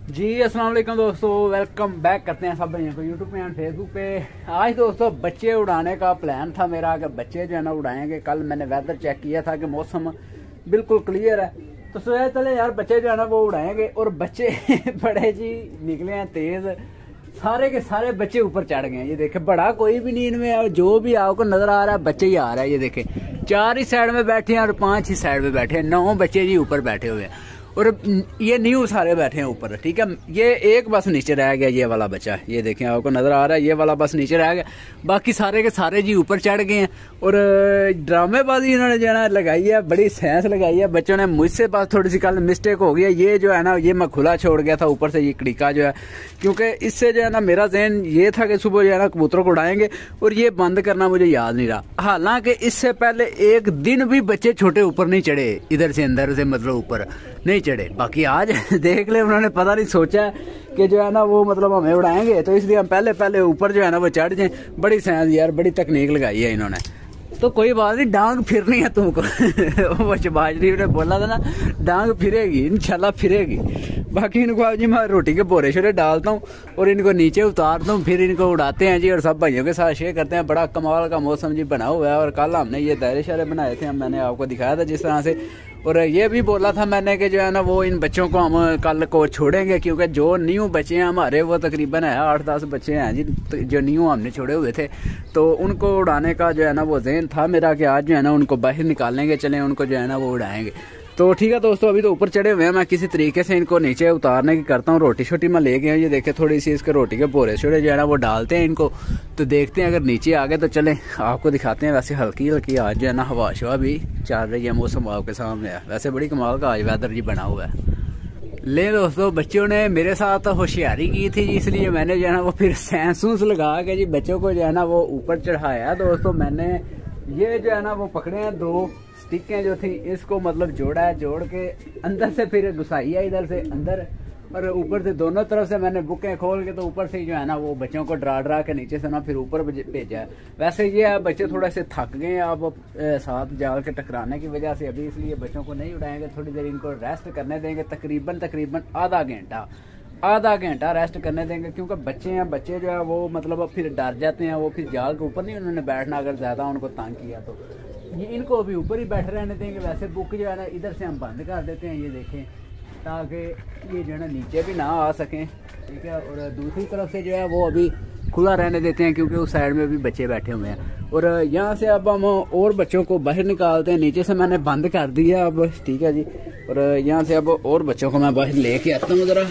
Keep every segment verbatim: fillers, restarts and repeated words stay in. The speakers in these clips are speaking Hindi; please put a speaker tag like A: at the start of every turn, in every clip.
A: जी अस्सलाम वालेकुम दोस्तों, वेलकम बैक करते हैं सब भाइयों को यूट्यूब पे एंड फेसबुक पे। आज दोस्तों बच्चे उड़ाने का प्लान था मेरा कि बच्चे जो है ना उड़ाएंगे। कल मैंने वेदर चेक किया था कि मौसम बिल्कुल क्लियर है, तो सोचा चले यार बच्चे जो है ना वो उड़ाएंगे। और बच्चे बड़े जी निकले हैं तेज, सारे के सारे बच्चे ऊपर चढ़ गए हैं। ये देखे बड़ा कोई भी नींद में है, जो भी आपको नजर आ रहा है बच्चे ही आ रहा है। ये देखे चार ही साइड में बैठे हैं और पांच ही साइड में बैठे हैं, नौ बच्चे जी ऊपर बैठे हुए हैं और ये न्यू सारे बैठे हैं ऊपर। ठीक है, ये एक बस नीचे रह गया, ये वाला बच्चा, ये देखें आपको नजर आ रहा है, ये वाला बस नीचे रह गया, बाकी सारे के सारे जी ऊपर चढ़ गए हैं। और ड्रामेबाजी इन्होंने जो है ना लगाई है, बड़ी सेंस लगाई है बच्चों ने। मुझसे पास थोड़ी सी कल मिस्टेक हो गई है, ये जो है ना ये मैं खुला छोड़ गया था ऊपर से ये कड़ीका जो है, क्योंकि इससे जो है ना मेरा जहन ये था कि सुबह जो है ना कबूतरों को उड़ाएंगे और ये बंद करना मुझे याद नहीं रहा। हालांकि इससे पहले एक दिन भी बच्चे छोटे ऊपर नहीं चढ़े, इधर से अंदर से मतलब ऊपर नहीं चढ़े। बाकी आज देख ले उन्होंने पता नहीं सोचा कि जो है ना वो मतलब हमें उड़ाएंगे, तो इसलिए हम पहले पहले ऊपर जो है ना वो चढ़ जाए। बड़ी साइंस यार, बड़ी तकनीक लगाई है इन्होंने। तो कोई बात नहीं, डांग फिरनी है तुमको। वो शहबाज शरीफ ने बोला था ना डांग फिरेगी, इंशाल्लाह फिरेगी। बाकी इनको आज जी मैं रोटी के बोरे शोरे डालता हूँ और इनको नीचे उतारता हूँ, फिर इनको उड़ाते हैं जी और सब भाइयों के साथ शेयर करते हैं। बड़ा कमाल का मौसम जी बना हुआ है और कल हमने ये दायरे शायरे बनाए थे, मैंने आपको दिखाया था जिस तरह से। और ये भी बोला था मैंने कि जो है ना वो इन बच्चों को हम कल को छोड़ेंगे, क्योंकि जो न्यू बच्चे हैं हमारे वो तकरीबन है आठ दस बच्चे हैं जी, जो न्यू हमने छोड़े हुए थे। तो उनको उड़ाने का जो है ना वो ज़हन था मेरा कि आज जो है ना उनको बाहर निकालेंगे, चलें उनको जो है ना वो उड़ाएंगे। तो ठीक है दोस्तों, अभी तो ऊपर चढ़े हुए हैं, मैं किसी तरीके से इनको नीचे उतारने की करता हूँ। रोटी छोटी मैं ले गया, ये देखे थोड़ी सी इसके रोटी के बोरे छोड़े जो है ना वो डालते हैं इनको, तो देखते हैं अगर नीचे आ गए तो चलें आपको दिखाते हैं। वैसे हल्की हल्की आज जो है ना हवा शवा भी चल रही है, मौसम आपके सामने है। वैसे बड़ी कमाल का आज वेदर जी बना हुआ है। ले दोस्तों, बच्चों ने मेरे साथ होशियारी की थी जी, इसलिए मैंने जो है ना वो फिर सेंसूस लगा के जी बच्चों को जो है ना वो ऊपर चढ़ाया। दोस्तों मैंने ये जो है ना वो पकड़े हैं दो स्टिकें जो थी, इसको मतलब जोड़ा है, जोड़ के अंदर से फिर घुसाई है इधर से अंदर, और ऊपर से दोनों तरफ से मैंने बुकें खोल के तो ऊपर से जो है ना वो बच्चों को डरा डरा के नीचे से ना फिर ऊपर भेजा है। वैसे ये बच्चे थोड़े से थक गए हैं अब साथ जाल के टकराने की वजह से, अभी इसलिए बच्चों को नहीं उड़ाएंगे, थोड़ी देर इनको रेस्ट करने देंगे, तकरीबन तकरीबन आधा घंटा आधा घंटा रेस्ट करने देंगे। क्योंकि बच्चे हैं, बच्चे जो है वो मतलब फिर डर जाते हैं, वो फिर जाल के ऊपर नहीं उन्होंने बैठना, अगर ज़्यादा उनको तंग किया तो ये इनको अभी ऊपर ही बैठे रहने देंगे। वैसे बुक जो है ना इधर से हम बंद कर देते हैं, ये देखें, ताकि ये जो है ना नीचे भी ना आ सकें। ठीक है, और दूसरी तरफ से जो है वो अभी खुला रहने देते हैं, क्योंकि उस साइड में भी बच्चे बैठे हुए हैं। और यहाँ से अब हम और बच्चों को बाहर निकालते हैं, नीचे से मैंने बंद कर दिया अब। ठीक है जी, और यहाँ से अब और बच्चों को मैं बाहर लेके आता हूँ ज़रा।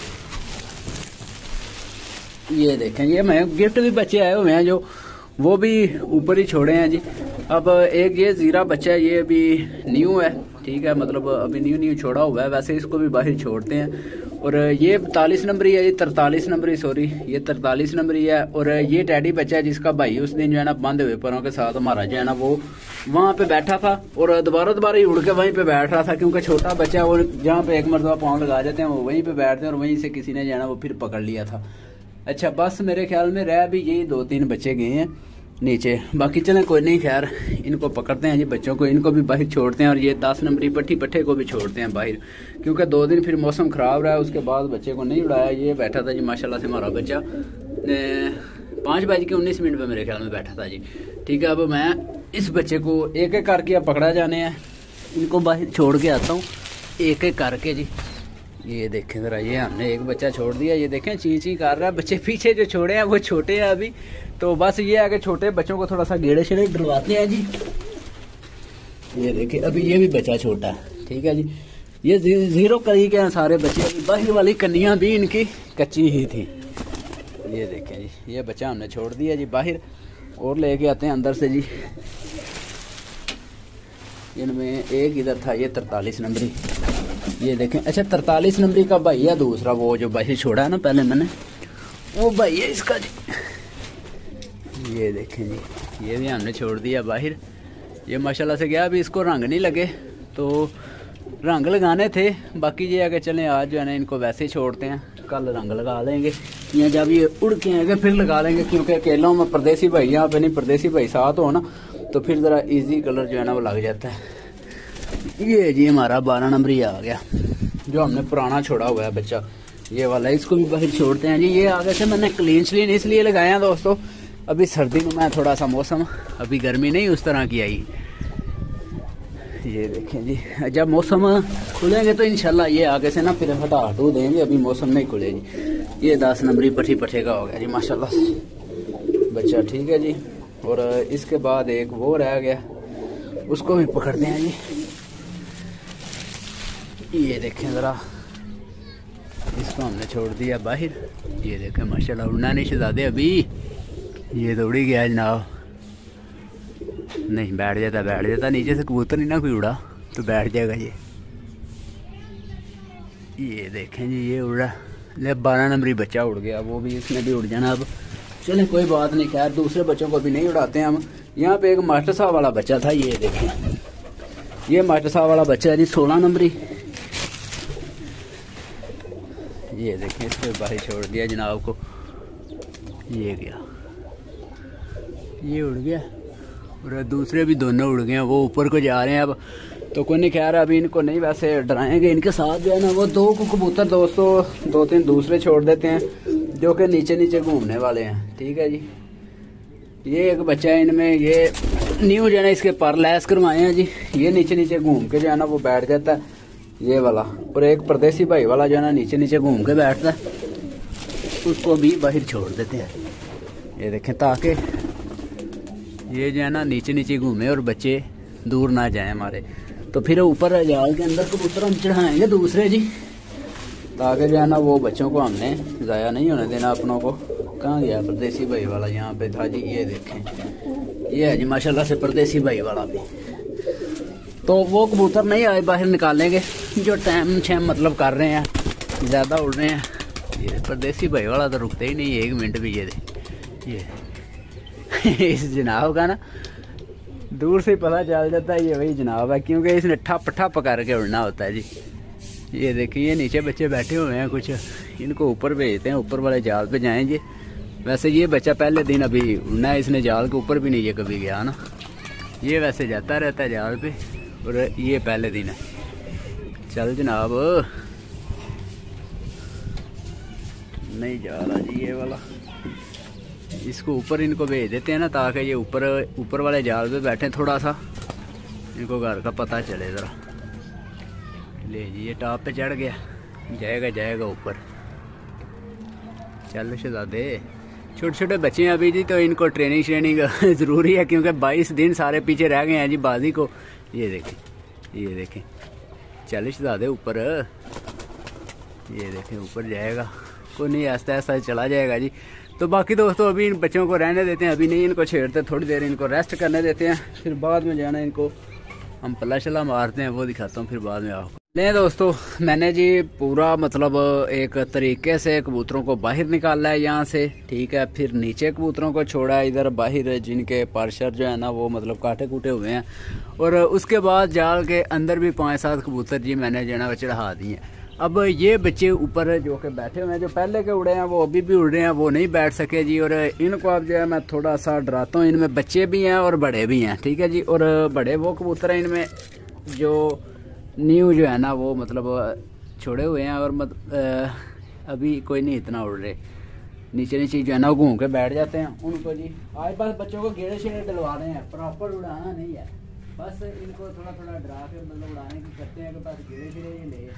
A: ये देखें, ये मैं गिफ्ट भी बच्चे आए हुए हैं जो वो भी ऊपर ही छोड़े हैं जी। अब एक ये जीरा बच्चा है, ये अभी न्यू है। ठीक है, मतलब अभी न्यू न्यू छोड़ा हुआ है, वैसे इसको भी बाहर छोड़ते हैं। और ये पैंतालीस नंबरी है, ये तरतालीस नंबरी सॉरी ये तरतालीस नंबरी है। और ये टैडी बच्चा है जिसका भाई उस दिन जो है ना बंद हुए परों के साथ हमारा जो है ना वो वहाँ पे बैठा था और दोबारा दोबारा ही उड़ के वहीं पे बैठ रहा था, क्योंकि छोटा बच्चा है वो जहाँ पे एक मरतबा पाँव लगा जाते हैं वो वहीं पे बैठते हैं, और वहीं से किसी ने जो है ना वो फिर पकड़ लिया था। अच्छा, बस मेरे ख्याल में रह भी यही दो तीन बच्चे गए हैं नीचे, बाकी चलें कोई नहीं, खैर इनको पकड़ते हैं जी बच्चों को, इनको भी बाहर छोड़ते हैं। और ये दस नंबरी पट्टी पट्टे को भी छोड़ते हैं बाहर, क्योंकि दो दिन फिर मौसम ख़राब रहा, उसके बाद बच्चे को नहीं उड़ाया। ये बैठा था जी माशाल्लाह से हमारा बच्चा, पाँच बज के उन्नीस मिनट पर मेरे ख्याल में बैठा था जी। ठीक है, अब मैं इस बच्चे को एक एक करके अब पकड़ा जाने हैं, इनको बाहर छोड़ के आता हूँ एक एक करके जी। ये देखें ज़रा, ये हमने एक बच्चा छोड़ दिया, ये देखें ची ची कर रहा है। बच्चे पीछे जो छोड़े हैं वो छोटे हैं अभी, तो बस ये है कि छोटे बच्चों को थोड़ा सा गेड़े शेड़े डरवाते हैं जी। ये देखें, अभी ये भी बच्चा छोटा है। ठीक है जी, ये जीरो करी के हैं सारे बच्चे, अभी बाहर वाली कन्नियाँ भी इनकी कच्ची ही थी। ये देखें जी, ये बच्चा हमने छोड़ दिया जी बाहर, और लेके आते हैं अंदर से जी। इनमें एक इधर था, ये तरतालीस नंबरी, ये देखें। अच्छा, तरतालीस नंबरी का भाई है दूसरा, वो जो बाहर छोड़ा है ना पहले मैंने, वो भाई है इसका जी। ये देखें जी, ये भी हमने छोड़ दिया बाहर। ये माशाल्लाह से गया, अभी इसको रंग नहीं लगे तो रंग लगाने थे, बाकी ये आगे चलें आज जो है ना इनको वैसे ही छोड़ते हैं, कल रंग लगा लेंगे या जब ये उड़ के आएंगे फिर लगा लेंगे, क्योंकि अकेला में परदेसी भाई यहाँ पे नहीं, परदेसी भाई साथ हो ना तो फिर ज़रा इजी कलर जो है ना वो लग जाता है। ये जी हमारा बारह नंबर ही आ गया, जो हमने पुराना छोड़ा हुआ है बच्चा, ये वाला इसको भी बाहर छोड़ते हैं जी। ये आगे से मैंने क्लीन श्लीन इसलिए लगाया दोस्तों, अभी सर्दी में मैं थोड़ा सा मौसम, अभी गर्मी नहीं उस तरह की आई। ये देखें जी, जब मौसम खुलेंगे तो इंशाल्लाह ये आगे से ना फिर हटा हटू देंगे, अभी मौसम नहीं खुले जी। ये दस नंबरी पट्टी पट्टे का हो गया जी माशाल्लाह से बच्चा, ठीक है जी। और इसके बाद एक वो रह गया, उसको भी पकड़ते हैं जी। ये देखें ज़रा, इसको हमने छोड़ दिया बाहर। ये देखें माशाल्लाह उड़ना नहीं शहजादे अभी, ये तो उड़ी गया जनाब। नहीं बैठ जाता बैठ जाता नीचे से कबूतर नहीं ना कोई उड़ा तो बैठ जाएगा ये। ये देखें जी ये उड़ा, ले बारह नंबरी बच्चा उड़ गया, वो भी इसने भी उड़ जाना अब। चलें कोई बात नहीं, खैर दूसरे बच्चों को भी नहीं उड़ाते हैं हम। यहाँ पे एक मास्टर साहब वाला बच्चा था, ये देखें ये मास्टर साहब वाला बच्चा है जी सोलह नंबरी। ये देखें इसको बाहर छोड़ दिया जनाब को, ये गया, ये उड़ गया और दूसरे भी दोनों उड़ गए हैं, वो ऊपर को जा रहे हैं अब। तो कोई नहीं, खैर अभी इनको नहीं वैसे डराएंगे, इनके साथ जो है ना वो दो को कबूतर दोस्तों दो तीन दूसरे छोड़ देते हैं जो कि नीचे नीचे घूमने वाले हैं, ठीक है जी। ये एक बच्चा है इनमें, ये न्यू जो है ना इसके पर लैस करवाए हैं जी। ये नीचे नीचे घूम के जो है ना वो बैठ जाता है ये वाला, और एक परदेसी भाई वाला जो है ना नीचे नीचे घूम के बैठता है, उसको भी बाहर छोड़ देते हैं। ये देखें ताकि ये जो है ना नीचे नीचे घूमे और बच्चे दूर ना जाएं हमारे। तो फिर ऊपर जाल के अंदर कबूतर हम चढ़ाएंगे दूसरे जी, ताकि जो है ना वो बच्चों को हमने ज़ाया नहीं होने देना अपनों को। कहाँ गया परदेसी भाई वाला, यहाँ पे था जी। ये देखें ये है जी माशाल्लाह से परदेसी भाई वाला भी। तो वो कबूतर नहीं आए बाहर निकालेंगे जो टाइम छैम मतलब कर रहे हैं, ज़्यादा उड़ रहे हैं। ये परदेसी भाई वाला तो रुकते ही नहीं एक मिनट भी। ये दे ये इस जनाब का ना दूर से पता चल जाता है ये वही जनाब है, क्योंकि इसने ठप ठप करके उड़ना होता है जी। ये देखिए ये नीचे बच्चे बैठे हुए हैं कुछ, इनको ऊपर भेजते हैं, ऊपर वाले जाल पे जाएंगे। वैसे ये बच्चा पहले दिन अभी उड़ना है, इसने जाल के ऊपर भी नहीं ये कभी गया ना, ये वैसे जाता रहता है जाल पे, और ये पहले दिन है। चल जनाब नहीं जा रहा जी ये वाला, इसको ऊपर इनको भेज देते हैं ना ताकि ये ऊपर ऊपर वाले जाल पे बैठे, थोड़ा सा इनको घर का पता चले ज़रा। ले जी ये टॉप पे चढ़ गया, जाएगा जाएगा ऊपर। चल शहजादे, छोटे छोटे बच्चे हैं अभी जी, तो इनको ट्रेनिंग श्रेनिंग ज़रूरी है, क्योंकि बाईस दिन सारे पीछे रह गए हैं जी बाजी को। ये देखें ये देखें चल शहजादे ऊपर, ये देखें ऊपर जाएगा, कोई नहीं आहिस्ता आहिस्ता चला जाएगा जी। तो बाकी दोस्तों अभी इन बच्चों को रहने देते हैं, अभी नहीं इनको छेड़ते, थोड़ी देर इनको रेस्ट करने देते हैं, फिर बाद में जाना इनको हम पल्ला शल्ला मारते हैं, वो दिखाता हूँ फिर बाद में आपको। नहीं दोस्तों मैंने जी पूरा मतलब एक तरीके से कबूतरों को बाहर निकाला है यहाँ से, ठीक है। फिर नीचे कबूतरों को छोड़ा है इधर बाहर, जिनके परशर जो है ना वो मतलब काटे कूटे हुए हैं, और उसके बाद जाल के अंदर भी पाँच सात कबूतर जी मैंने जो है ना चढ़ा दिए हैं। अब ये बच्चे ऊपर जो कि बैठे हुए हैं, जो पहले के उड़े हैं वो अभी भी उड़ रहे हैं, वो नहीं बैठ सके जी। और इनको अब जो है मैं थोड़ा सा डराता हूँ, इनमें बच्चे भी हैं और बड़े भी हैं, ठीक है जी। और बड़े वो कबूतर हैं इनमें जो न्यू जो है ना वो मतलब छोड़े हुए हैं, और मत, आ, अभी कोई नहीं इतना उड़ रहे, नीचे नीचे जो है ना घूम के बैठ जाते हैं। उनको जी आज बस बच्चों को गेड़े शेड़े डलवा रहे हैं, प्रॉपर उड़ाना नहीं है, बस इनको थोड़ा थोड़ा डरा के मतलब उड़ाने की करते हैं कि बस गेड़े शेड़े ये ले।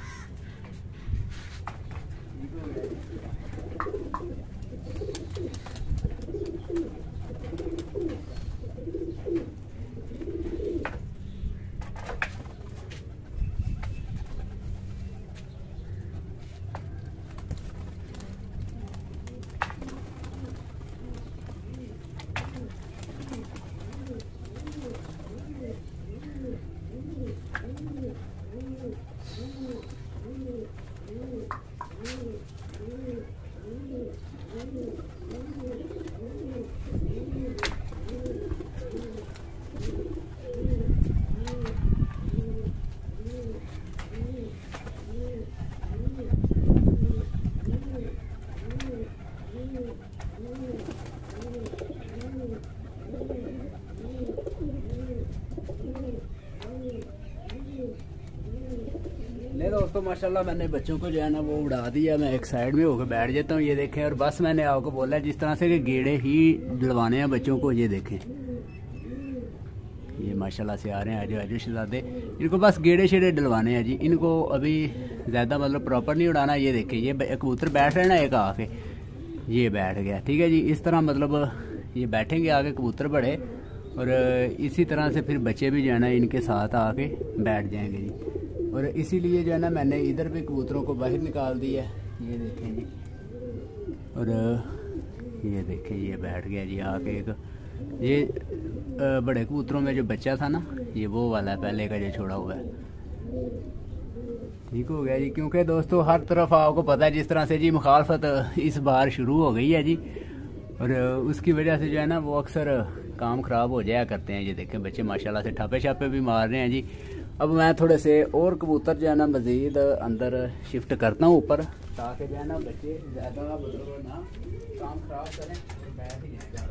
A: दोस्तों माशाल्लाह मैंने बच्चों को जो है ना वो उड़ा दिया। मैं एक साइड में होकर बैठ जाता हूँ, ये देखें। और बस मैंने आपको बोला जिस तरह से कि गेड़े ही दिलवाने हैं बच्चों को, ये देखें। ये माशाल्लाह से आ रहे हैं, आजो आजो शहजादे। इनको बस गेड़े शेड़े डलवाने हैं जी। इनको अभी ज़्यादा मतलब प्रॉपर नहीं उड़ाना। ये देखें, ये कबूतर बैठ रहे हैं ना, एक आके ये बैठ गया, ठीक है जी। इस तरह मतलब ये बैठेंगे आगे कबूतर बड़े, और इसी तरह से फिर बच्चे भी जो है ना इनके साथ आके बैठ जाएंगे जी। और इसीलिए जो है ना मैंने इधर भी कबूतरों को बाहर निकाल दिया, ये देखें जी। और ये देखें, ये बैठ गया जी आके। एक ये बड़े कबूतरों में जो बच्चा था ना, ये वो वाला है पहले का जो छोड़ा हुआ है। ठीक हो गया जी। क्योंकि दोस्तों हर तरफ आपको पता है जिस तरह से जी मुखालफत इस बार शुरू हो गई है जी, और उसकी वजह से जो है ना वो अक्सर काम ख़राब हो जाया करते हैं। ये देखें बच्चे माशाल्लाह से ठापे छापे भी मार रहे हैं जी। अब मैं थोड़े से और कबूतर जो है ना मज़ीद अंदर शिफ्ट करता हूँ ऊपर, ताकि जो है ना बच्चे ज़्यादा मतलब ना काम ख़राब करें और बैठ ही जाए।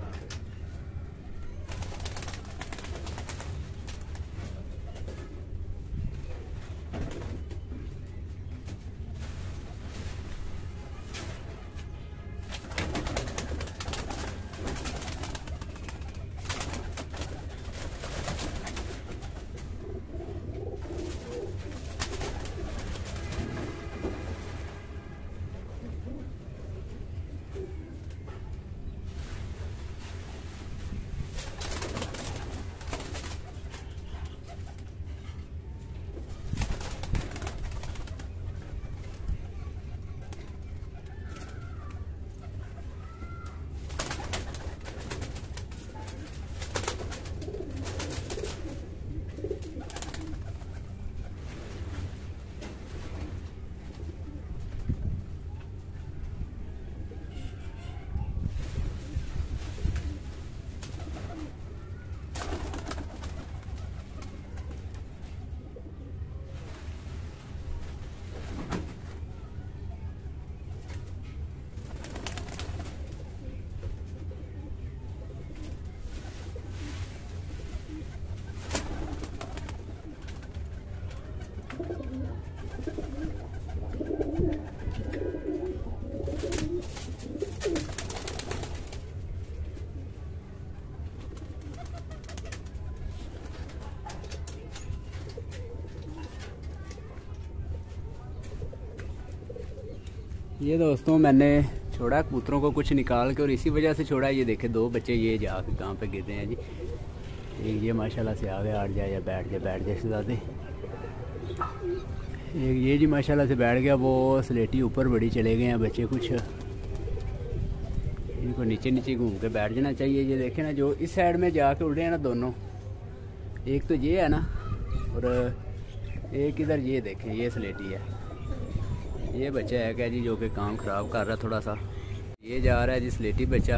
A: ये दोस्तों मैंने छोड़ा कबूतरों को कुछ निकाल के, और इसी वजह से छोड़ा। ये देखे दो बच्चे ये जाके कहाँ पे गिर रहे हैं जी। एक ये माशाल्लाह से आ गए, आठ जाए या बैठ जाए बैठ जाए शहजादे। एक ये जी माशाल्लाह से बैठ गया, वो स्लेटी ऊपर बड़ी चले गए हैं बच्चे कुछ। इनको नीचे नीचे घूम के बैठ जाना चाहिए। ये देखे ना जो इस साइड में जाके उड़ रहे हैं ना दोनों, एक तो ये है ना और एक इधर ये देखें, ये स्लेटी है। ये बच्चा है क्या जी जो कि काम ख़राब कर रहा है थोड़ा सा। ये जा रहा है जी स्लेटी बच्चा,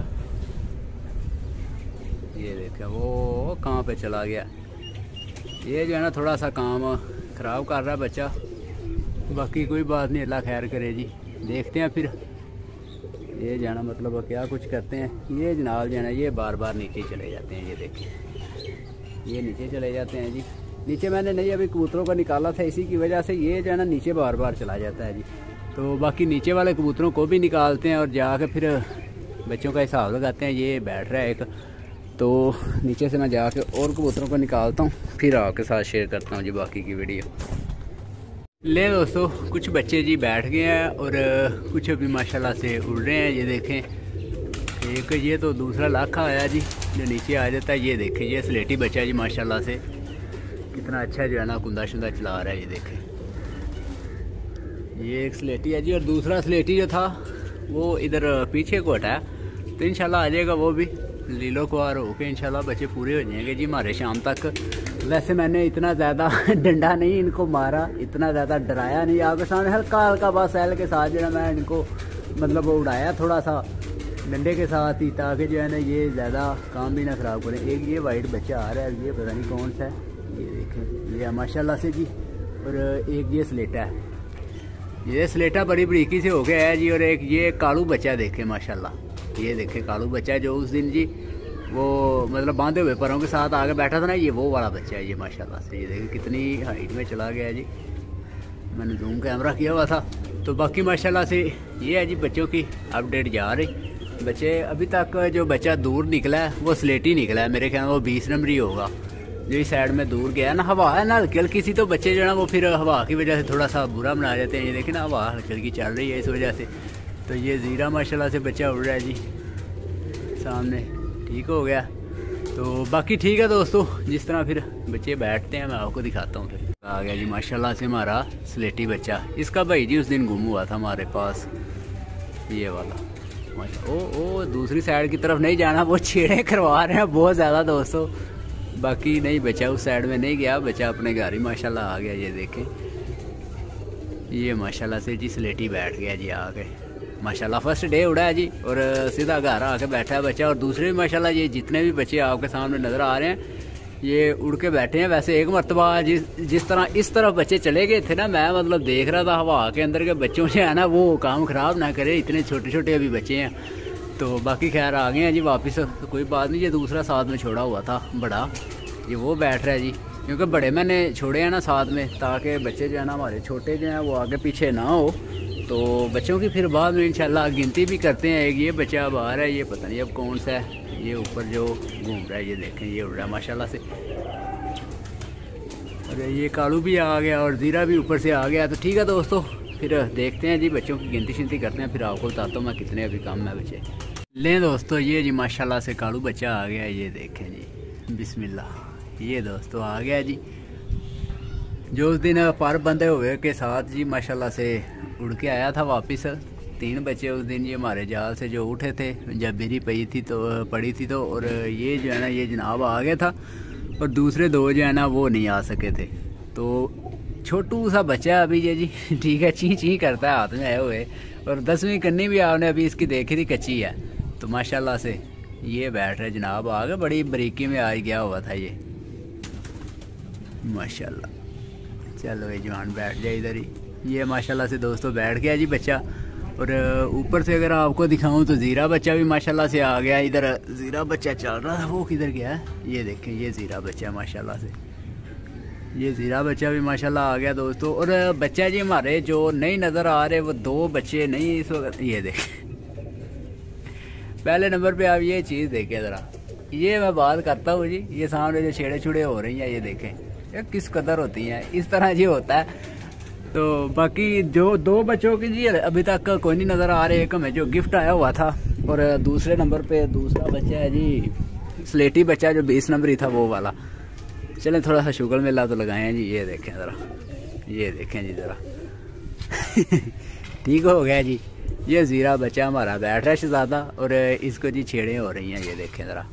A: ये देखें वो कहाँ पे चला गया। ये जो है ना थोड़ा सा काम ख़राब कर रहा है बच्चा। बाकी कोई बात नहीं, अल्लाह खैर करे जी। देखते हैं फिर ये जाना मतलब क्या कुछ करते हैं। ये जनाब जो है ना ये बार बार नीचे चले जाते हैं। ये देखें ये नीचे चले जाते हैं जी। नीचे मैंने नहीं अभी कबूतरों का निकाला था, इसी की वजह से ये जो है ना नीचे बार बार चला जाता है जी। तो बाकी नीचे वाले कबूतरों को भी निकालते हैं और जाकर फिर बच्चों का हिसाब लगाते हैं। ये बैठ रहा है एक, तो नीचे से मैं जाके और कबूतरों को निकालता हूँ, फिर आपके साथ शेयर करता हूँ जी बाकी की वीडियो। ले दोस्तों कुछ बच्चे जी बैठ गए हैं और कुछ अभी माशाल्लाह से उड़ रहे हैं। ये देखें एक ये तो दूसरा लाखा आया जी जो नीचे आ जाता है। ये देखें ये स्लेटी बच्चा जी माशाल्लाह से कितना अच्छा जो है ना कुंदा शुंदा चला रहा है। ये देखें ये एक स्लेटी है जी, और दूसरा स्लेटी जो था वो इधर पीछे को हटाया, तो इंशाल्लाह आ जाएगा वो भी लीलो कुआर होके। इंशाल्लाह बच्चे पूरे हो जाएंगे जी हमारे शाम तक। वैसे मैंने इतना ज़्यादा डंडा नहीं इनको मारा, इतना ज़्यादा डराया नहीं। आपके सामने हल्का हल्का बस एल के साथ जो है मैं इनको मतलब उड़ाया थोड़ा सा डंडे के साथ ही, ताकि जो है ना ये ज़्यादा काम भी ना ख़राब करें। एक ये वाइट बच्चा आ रहा है, ये पता नहीं कौन सा है, ये देखें ये माशाल्लाह से जी। और एक ये स्लेटा है, ये स्लेटा बड़ी बरीकी से हो गया है जी। और एक ये कालू बच्चा देखे माशाल्लाह, ये देखे कालू बच्चा जो उस दिन जी वो मतलब बांधे हुए परों के साथ आगे बैठा था ना, ये वो वाला बच्चा है ये माशाल्लाह से। ये देखे कितनी हाइट में चला गया है जी। मैंने जूम कैमरा किया हुआ था। तो बाकी माशाल्लाह से ये है जी बच्चों की अपडेट जा रही। बच्चे अभी तक जो बच्चा दूर निकला है वो स्लेटी निकला है, मेरे ख्याल में वो बीस नंबर ही होगा। जो इस साइड में दूर गया ना, हवा है ना हल्की हल्की सी, तो बच्चे जो है ना वो फिर हवा की वजह से थोड़ा सा बुरा बना जाते हैं। ये देखें ना हवा हल्की हल्की चल रही है इस वजह से। तो ये ज़ीरा माशाल्लाह से बच्चा उड़ रहा है जी सामने, ठीक हो गया। तो बाकी ठीक है दोस्तों, जिस तरह फिर बच्चे बैठते हैं मैं आपको दिखाता हूँ। फिर आ गया जी माशाल्लाह से हमारा स्लेटी बच्चा। इसका भाई जी उस दिन गुम हुआ था हमारे पास, ये वाला। ओ ओ दूसरी साइड की तरफ नहीं जाना, वो छेड़े करवा रहे हैं बहुत ज़्यादा दोस्तों। बाकी नहीं, बच्चा उस साइड में नहीं गया, बच्चा अपने घर ही माशाल्लाह आ गया। ये देखें, ये माशाल्लाह से जी स्लेटी बैठ गया जी आके माशाल्लाह। फर्स्ट डे उड़ा है जी और सीधा घर आके बैठा है बच्चा। और दूसरे भी माशाल्लाह ये जितने भी बच्चे आपके सामने नज़र आ रहे हैं ये उड़ के बैठे हैं। वैसे एक मरतबा जिस जिस तरह इस तरफ बच्चे चले गए थे ना, मैं मतलब देख रहा था हवा के अंदर के बच्चों से है ना वो काम ख़राब ना करे, इतने छोटे छोटे अभी बच्चे हैं। तो बाकी खैर आ गए हैं जी वापस, तो कोई बात नहीं। ये दूसरा साथ में छोड़ा हुआ था बड़ा, ये वो बैठ रहा है जी, क्योंकि बड़े मैंने छोड़े हैं ना साथ में, ताकि बच्चे जो है ना हमारे छोटे जो हैं वो आगे पीछे ना हो। तो बच्चों की फिर बाद में इंशाल्लाह गिनती भी करते हैं। एक ये बच्चा अब आ रहा है, ये पता नहीं अब कौन सा है, ये ऊपर जो घूम रहा है, ये देखें ये उड़ रहा है माशाल्लाह से। अरे ये कालू भी आ गया और ज़ीरा भी ऊपर से आ गया। तो ठीक है दोस्तों, फिर देखते हैं जी बच्चों की गिनती शिनती करते हैं, फिर आपको बताता हूँ मैं कितने अभी कम है बच्चे। लें दोस्तों, ये जी माशाल्लाह से कालू बच्चा आ गया, ये देखें जी बिस्मिल्लाह, ये दोस्तों आ गया जी। जो उस दिन पर बंदे हुए के साथ जी माशाल्लाह से उड़ के आया था वापस। तीन बच्चे उस दिन ये हमारे जाल से जो उठे थे जब बिरी पड़ी थी तो पड़ी थी तो, और ये जो है ना ये जनाब आ गया था और दूसरे दो जो है ना वो नहीं आ सके थे। तो छोटू सा बच्चा अभी ये जी ठीक है, ची ची करता है हाथ में आए हुए। और दसवीं करनी भी आपने अभी इसकी देखी थी, कच्ची है। तो माशाल्लाह से ये बैठ रहे जनाब आ गए, बड़ी बारीकी में आ गया हुआ था ये माशाल्लाह। चलो ये जवान बैठ जाए इधर ही, ये माशाल्लाह से दोस्तों बैठ गया जी बच्चा। और ऊपर से अगर आपको दिखाऊं तो ज़ीरा बच्चा भी माशाल्लाह से आ गया इधर। ज़ीरा बच्चा चल रहा था, वो किधर गया है, ये देखें ये ज़ीरा बच्चा माशाल्लाह से, ये ज़ीरा बच्चा भी माशाल्लाह आ गया दोस्तों। और बच्चा जी हमारे जो नहीं नज़र आ रहे वो दो बच्चे नहीं इस वक्त, ये देखें पहले नंबर पे आप ये चीज़ देखें ज़रा, ये मैं बात करता हूँ जी, ये सामने जो छेड़े छुड़े हो रही हैं ये देखें ये किस कदर होती हैं, इस तरह जी होता है। तो बाकी जो दो बच्चों की जी अभी तक कोई नहीं नज़र आ रहे। एक हमें जो गिफ्ट आया हुआ था और दूसरे नंबर पे दूसरा बच्चा है जी स्लेटी बच्चा जो बीस नंबर ही था वो वाला। चलें थोड़ा सा शुगर मेला तो लगाए हैं जी, ये देखें ज़रा, ये देखें जी ज़रा ठीक हो गया जी। ये ज़ीरा बच्चा हमारा बैठ रहा है शहज़ादा और इसको जी छेड़े हो रही हैं, ये देखें ज़रा,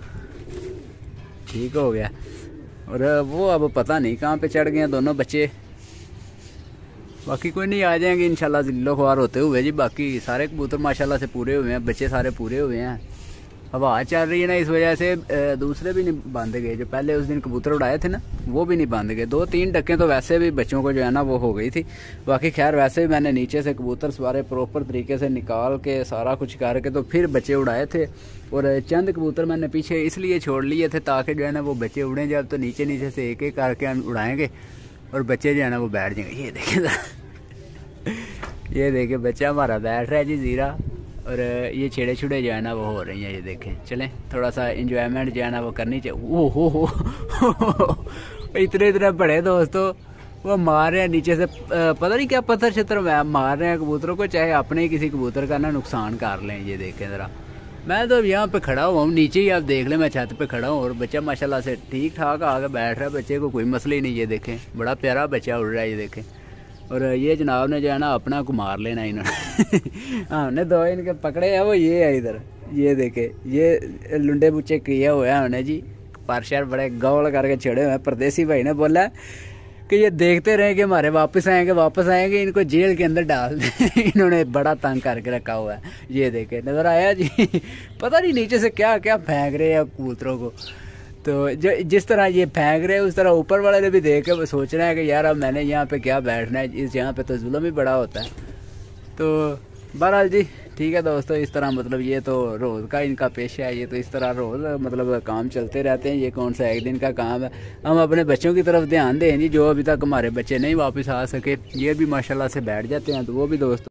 A: ठीक हो गया। और वो अब पता नहीं कहाँ पे चढ़ गए हैं दोनों बच्चे। बाकी कोई नहीं, आ जाएंगे इंशाल्लाह जिल्लो ख्वार होते हुए जी। बाकी सारे कबूतर माशाल्लाह से पूरे हुए हैं, बच्चे सारे पूरे हुए हैं। हवा चल रही है ना इस वजह से दूसरे भी नहीं बांधे गए, जो पहले उस दिन कबूतर उड़ाए थे ना वो भी नहीं बांधे गए। दो तीन टक्के तो वैसे भी बच्चों को जो है ना वो हो गई थी। बाकी खैर वैसे भी मैंने नीचे से कबूतर सारे प्रॉपर तरीके से निकाल के सारा कुछ करके तो फिर बच्चे उड़ाए थे। और चंद कबूतर मैंने पीछे इसलिए छोड़ लिए थे ताकि जो है ना वो बच्चे उड़ें जब तो नीचे नीचे से एक एक करके हम उड़ाएँगे और बच्चे जो है ना वो बैठ जाएंगे। ये देखे ये देखे बच्चा हमारा बैठ रहा है जी ज़ीरा, और ये छेड़े छुड़े जो है ना वो हो रही हैं, ये देखें। चलें थोड़ा सा इंजॉयमेंट जो है ना वो करनी चाहिए। ओ हो हो इतने इतने बड़े दोस्तों वो मार रहे हैं नीचे से, पता नहीं क्या पत्थर छत्थर मार रहे हैं कबूतरों को, चाहे अपने ही किसी कबूतर का ना नुकसान कर लें। ये देखें ज़रा, मैं तो यहाँ पे खड़ा हुआ हूँ नीचे ही, आप देख लें मैं छत पे खड़ा हूँ और बच्चा माशाल्लाह से ठीक ठाक आके बैठ रहा है, बच्चे को कोई मसला ही नहीं। ये देखें बड़ा प्यारा बच्चा उड़ रहा है, ये देखें। और ये जनाब ने जो है ना अपना को मार लेना इन्होंने हमने दो इनके पकड़े हैं, वो ये है इधर, ये देखे ये लुंडे बुच्चे किए हुए हैं हमने जी, परशर बड़े गौल करके छेड़े हुए हैं। परदेसी भाई ने बोला कि ये देखते रहे कि हमारे वापस आएंगे वापस आएंगे, इनको जेल के अंदर डाल दें इन्होंने बड़ा तंग करके रखा हुआ है। ये देखे नज़र आया जी पता नहीं नीचे से क्या क्या फेंक रहे हैं कबूतरों को। तो जो जिस तरह ये फेंक रहे हैं उस तरह ऊपर वाले ने भी देख के वो सोच रहे हैं कि यार अब मैंने यहाँ पे क्या बैठना है, इस यहाँ पे तो जुल्म ही बड़ा होता है। तो बहरहाल जी ठीक है दोस्तों, इस तरह मतलब ये तो रोज़ का इनका पेशा है, ये तो इस तरह रोज़ मतलब काम चलते रहते हैं। ये कौन सा एक दिन का काम है। हम अपने बच्चों की तरफ ध्यान दें जी, जो अभी तक हमारे बच्चे नहीं वापस आ सके, ये भी माशाल्लाह से बैठ जाते हैं, तो वो भी दोस्तों